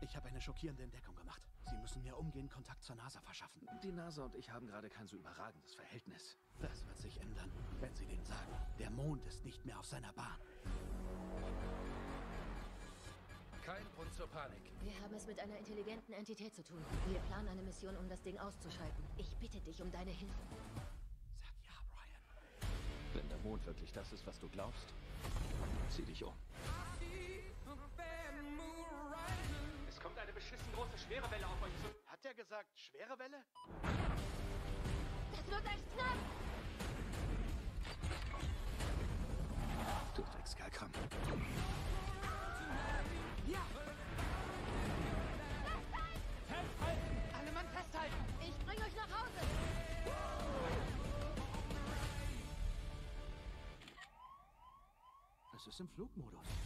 Ich habe eine schockierende Entdeckung gemacht. Sie müssen mir umgehend Kontakt zur NASA verschaffen. Die NASA und ich haben gerade kein so überragendes Verhältnis. Das wird sich ändern, wenn Sie denen sagen, der Mond ist nicht mehr auf seiner Bahn. Kein Grund zur Panik. Wir haben es mit einer intelligenten Entität zu tun. Wir planen eine Mission, um das Ding auszuschalten. Ich bitte dich um deine Hilfe. Sag ja, Brian. Wenn der Mond wirklich das ist, was du glaubst, zieh dich um. Es kommt eine beschissen große Schwerewelle auf euch zu. Hat er gesagt, schwere Welle? Das wird echt knapp! Du Dreckskerlkram. Ja! Festhalten! Alle Mann festhalten! Ich bring euch nach Hause! Es ist im Flugmodus.